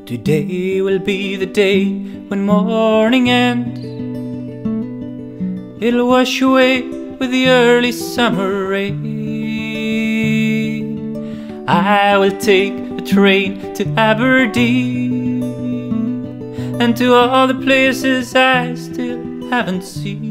Today will be the day when morning ends. It'll wash away with the early summer rain. I will take the train to Aberdeen and to all the places I still haven't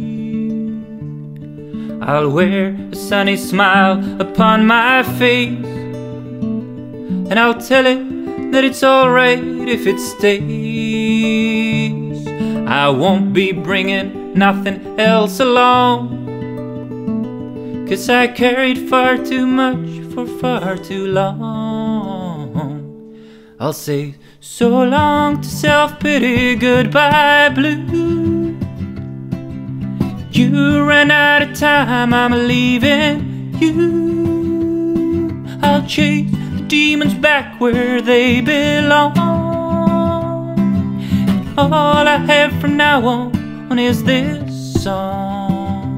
seen. I'll wear a sunny smile upon my face, and I'll tell it that it's alright if it stays. I won't be bringing nothing else along, 'cause I carried far too much for far too long. I'll say so long to self-pity, goodbye blue. You ran out of time, I'm leaving you. I'll chase demons back where they belong. All I have from now on is this song.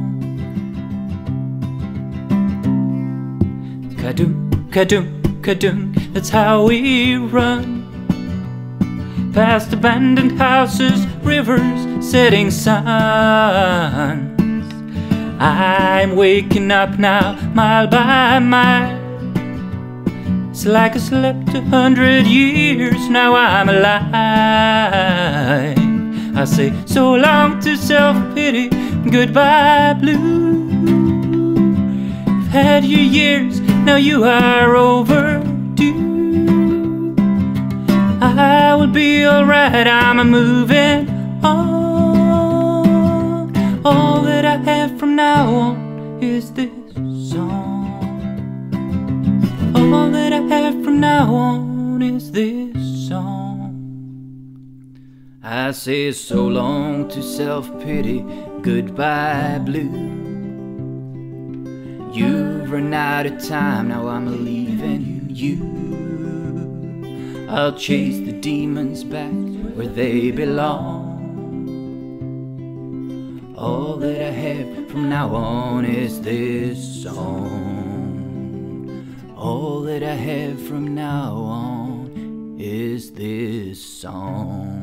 Ka-dunk, ka-dunk, ka-dunk, that's how we run. Past abandoned houses, rivers, setting suns. I'm waking up now, mile by mile. It's like I slept 100 years, now I'm alive. I say so long to self-pity, goodbye blue. You've had your years, now you are overdue. I will be alright, I'm moving on. All that I have from now on is this song. All that I have from now on is this song. I say so long to self-pity, goodbye blue. You've run out of time, now I'm leaving you. I'll chase the demons back where they belong. All that I have from now on is this song. All that I have from now on is this song.